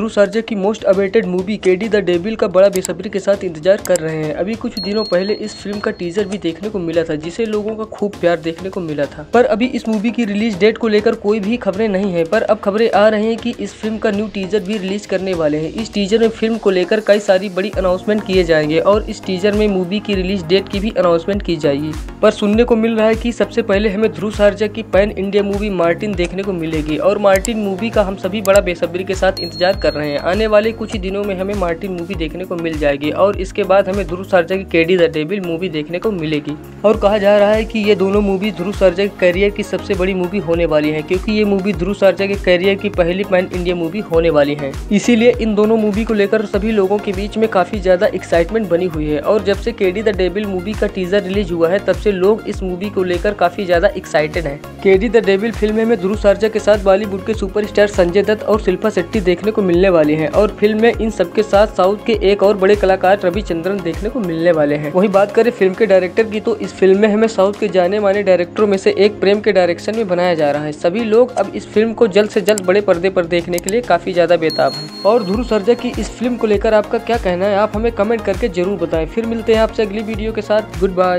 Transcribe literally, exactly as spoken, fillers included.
ध्रुव सर्जा की most awaited movie KD the devil का बड़ा बेसब्री के साथ इंतजार कर रहे हैं। अभी कुछ दिनों पहले इस फिल्म का टीजर भी देखने को मिला था, जिसे लोगों का खूब प्यार देखने को मिला था। पर अभी इस मूवी की रिलीज डेट को लेकर कोई भी खबरें नहीं है। पर अब खबरें आ रही हैं कि इस फिल्म का न्यू टीजर भी रिलीज करने वाले हैं। इस टीजर में फिल्म को लेकर कई सारी बड़ी अनाउंसमेंट किए जाएंगे और इस टीजर में मूवी की रिलीज डेट की भी अनाउंसमेंट की जाएगी। पर सुनने को मिल रहा है कि सबसे पहले हमें ध्रुव सर्जा की पैन इंडिया मूवी मार्टिन देखने को मिलेगी और मार्टिन मूवी का हम सभी बड़ा बेसब्री के साथ इंतजार कर रहे हैं। आने वाले कुछ ही दिनों में हमें मार्टिन मूवी देखने को मिल जाएगी और इसके बाद हमें ध्रुव सर्जा की केडी द डेविल मूवी देखने को मिलेगी। और कहा जा रहा है कि ये दोनों मूवी ध्रुव सर्जा के करियर की सबसे बड़ी मूवी होने वाली है, क्योंकि ये मूवी ध्रुव सर्जा के करियर की पहली पैन इंडिया मूवी होने वाली है। इसीलिए इन दोनों मूवी को लेकर सभी लोगों के बीच में काफी ज्यादा एक्साइटमेंट बनी हुई है। और जब से केडी द डेविल मूवी का टीजर रिलीज हुआ है, तब से लोग इस मूवी को लेकर काफी ज्यादा एक्साइटेड हैं। केडी द डेविल फिल्म में ध्रुव सर्जा के साथ बॉलीवुड के सुपरस्टार संजय दत्त और शिल्पा शेट्टी देखने को मिलने वाले हैं और फिल्म में इन सबके साथ साउथ के एक और बड़े कलाकार रविचंद्रन देखने को मिलने वाले हैं। वहीं बात करें फिल्म के डायरेक्टर की, तो इस फिल्म में हमें साउथ के जाने माने डायरेक्टरों में से एक प्रेम के डायरेक्शन में बनाया जा रहा है। सभी लोग अब इस फिल्म को जल्द से जल्द बड़े पर्दे पर देखने के लिए काफी ज्यादा बेताब हैं। और ध्रुव सर्जा की इस फिल्म को लेकर आपका क्या कहना है, आप हमें कमेंट करके जरूर बताएं। फिर मिलते हैं आपसे अगली वीडियो के साथ। Good bye.